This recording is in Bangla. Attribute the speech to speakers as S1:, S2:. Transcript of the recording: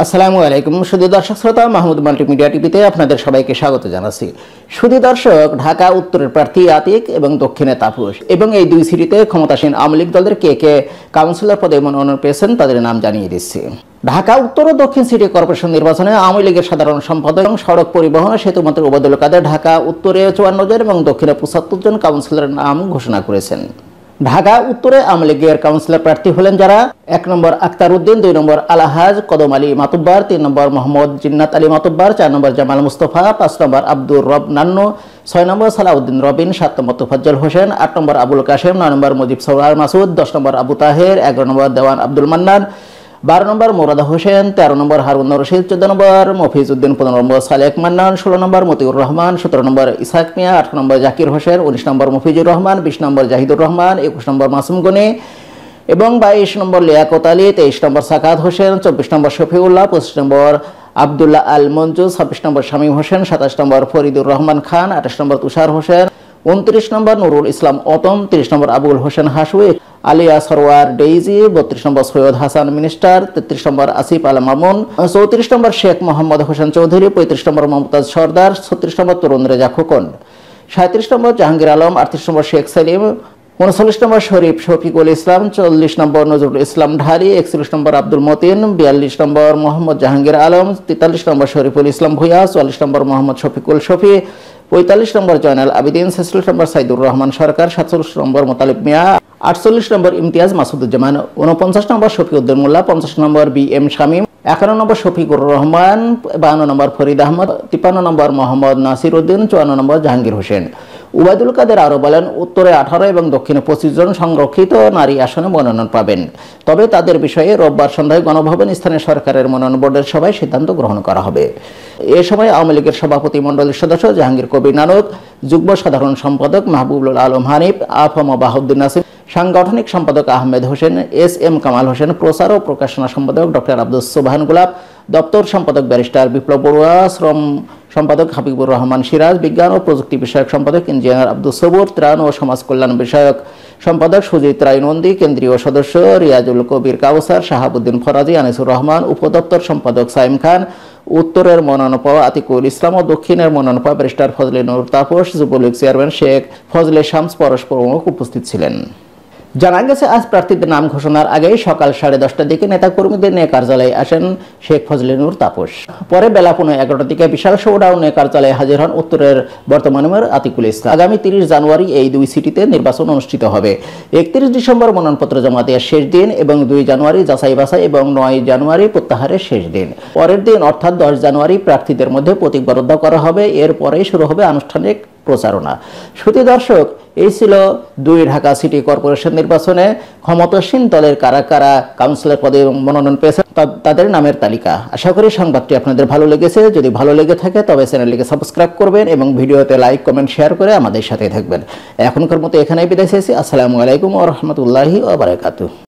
S1: আসসালামু আলাইকুম সুধী দর্শক শ্রোতা, মাহমুদ মাল্টিমিডিয়া টিভিতে আপনাদের সবাইকে স্বাগত জানাচ্ছি। সুধী দর্শক, ঢাকা উত্তরের প্রার্থী আতিক এবং দক্ষিণে তাপস এবং এই দুই সিটিতে ক্ষমতাসীন আওয়ামী লীগ দলের কে কে কাউন্সিলর পদে মনোনয়ন পেয়েছেন তাদের নাম জানিয়ে দিচ্ছি। ঢাকা উত্তর ও দক্ষিণ সিটি কর্পোরেশন নির্বাচনে আওয়ামী লীগের সাধারণ সম্পাদক এবং সড়ক পরিবহন ও সেতু মন্ত্রী ওবায়দুল কাদের ঢাকা উত্তরে 54 জন এবং দক্ষিণে 75 জন কাউন্সিলরের নাম ঘোষণা করেছেন। ঢাকা উত্তরে আওয়ামী লীগের কাউন্সিলর প্রার্থী হলেন যারা: 1 নম্বর আক্তার উদ্দিন, 2 নম্বর আলহাজ কদম আলী মাতুব্বার, 3 নম্বর মোহাম্মদ জিন্নাত আলী মাতুব্বার, 4 নম্বর জামাল মুস্তফা, 5 নম্বর আব্দুর রব নান্নু, 6 নম্বর সালাউদ্দিন রবিন, 7 নম্বর তোফাজ্জল হোসেন, 8 নম্বর আবুল কাশেম, 9 নম্বর মুজিব সরওয়ার মাসুদ, 10 নম্বর আবু তাহের, 11 নম্বর দেওয়ান আব্দুল মান্নান, 12 নম্বর মোরাদা হোসেন, 13 নম্বর হারুন রশিদ, 14 নম্বর মফিজ উদ্দিন, 15 নম্বর সালেক মান্নান, 16 নম্বর মতিউর রহমান, 17 নম্বর ইসাক মিয়া, 18 নম্বর জাকির হোসেন, 19 নম্বর মফিজুর রহমান, 20 নম্বর জাহিদুর রহমান, 21 নম্বর মাসুম গনি এবং 22 number Liaquat Ali, 23 number Sakat Hossain, 24 number Shafiullah, 25 number Abdullah Al Manju, 26 number Shamim Hossain, 27 number Faridur Rahman Khan, 28 number Tushar Hossain, 29 number Nurul Islam Otom, 30 number Abul Hossain Hasui, Aliya Sarwar Daisy, 32 number Syed Hasan minister, 33 number Asif Al Mamun, 34 number Sheikh Mohammad Hossain Chowdhury, 35 number Momtaz Sardar, 36 number Torun Reza Khokon, 37 number Jahangir Alam, 38 number Sheikh Selim, 39 number Sharif Shafiqul Islam, 40 number Nazrul Islam Dhali, 41 number Abdul Matin, 42 number Mohammad Jahangir Alam, 43 number Shariful Islam Bhuiyan, 44 number Mohammad Shafiqul Shafi, 45 number Joynal Abedin, 46 number Saidur Rahman Sarkar, 47 number Motaleb Mia, 48 number Imtiaz Masuduzzaman, 49 number Shafiuddin Molla, 50 number B M Shamim, 51 number Shafiqur Rahman, 52 number Farid Ahmad, 53 number Mohammad Nasir Uddin, 54 number Jahangir Hossain. Obaidul Quader আরও বলেন, উত্তরে 18 এবং দক্ষিণে 25 জন সংরক্ষিত নারী আসনে মনোনয়ন পাবেন। তবে তাদের বিষয়ে রোববার সন্ধ্যায় গণভবন স্থানীয় সরকারের মনোনয়ন বোর্ডের সভায় সিদ্ধান্ত গ্রহণ করা হবে। এ সময় আওয়ামী লীগের সভাপতি মণ্ডলীর সদস্য জাহাঙ্গীর কবির নানক, যুগ্ম সাধারণ সম্পাদক মাহবুবুল আলম হানিফ, আফম বাহাউদ্দিন নাসির, সাংগঠনিক সম্পাদক আহমেদ হোসেন, এস এম কামাল হোসেন, প্রচার ও প্রকাশনা সম্পাদক ডক্টর আব্দুস সুবহান গোলাপ, দপ্তর সম্পাদক ব্যারিস্টার বিপ্লব বড়ুয়া, শ্রম সম্পাদক হাবিবুর রহমান সিরাজ, বিজ্ঞান ও প্রযুক্তি বিষয়ক সম্পাদক ইঞ্জিনিয়ার আব্দুল সবুর, ত্রাণ ও সমাজ কল্যাণ বিষয়ক সম্পাদক সুজিত রায় নন্দী, কেন্দ্রীয় সদস্য রিয়াজুল কবির কাউসার, শাহাবুদ্দিন ফরাজি, আনিসুর রহমান, উপদপ্তর সম্পাদক সাইম খান, উত্তরের মনোনয়ন পাওয়া আতিকুল ইসলাম ও দক্ষিণের মনোনয়ন পাওয়া ব্যারিস্টার ফজলে নূর তাপস, যুবলীগ চেয়ারম্যান শেখ ফজলে শামস পরশ প্রমুখ উপস্থিত ছিলেন। জানা গেছে, আজ প্রার্থীদের নাম ঘোষণার আগেই সকাল 10:30টার দিকে নেতাকর্মীদের নিয়ে কার্যালয়ে আসেন শেখ ফজলে নূর তাপস। পরে বেলা 11:15টার দিকে বিশাল শোডাউনে কার্যালয়ে হাজির হন উত্তরের বর্তমান মেয়র আতিকুল ইসলাম। আগামী 30 জানুয়ারি এই দুই সিটিতে নির্বাচন অনুষ্ঠিত হবে। 31 ডিসেম্বর মনোনয়নপত্র জমা দেওয়ার শেষ দিন এবং 2 জানুয়ারি যাচাই বাছাই এবং 9 জানুয়ারি প্রত্যাহারের শেষ দিন। পরের দিন অর্থাৎ 10 জানুয়ারি প্রার্থীদের মধ্যে প্রতীক বরাদ্দ করা হবে। এরপরেই শুরু হবে আনুষ্ঠানিক প্রচারণা। সুধী দর্শক, এই ছিল 2 ঢাকা সিটি কর্পোরেশন নির্বাচনে ক্ষমতাসীন দলের কারা কারা কাউন্সিলর পদে মনোনয়ন পেয়েছে তাদের নামের তালিকা। আশা করি সংবাদটি আপনাদের ভালো লেগেছে। যদি ভালো লেগে থাকে তবে চ্যানেলটিকে সাবস্ক্রাইব করবেন এবং ভিডিওতে লাইক কমেন্ট শেয়ার করে আমাদের সাথে থাকবেন। এখনকার মতো এখানেই বিদায় চাইছি। আসসালামু আলাইকুম ওয়া রাহমাতুল্লাহি ওয়া বারাকাতুহু।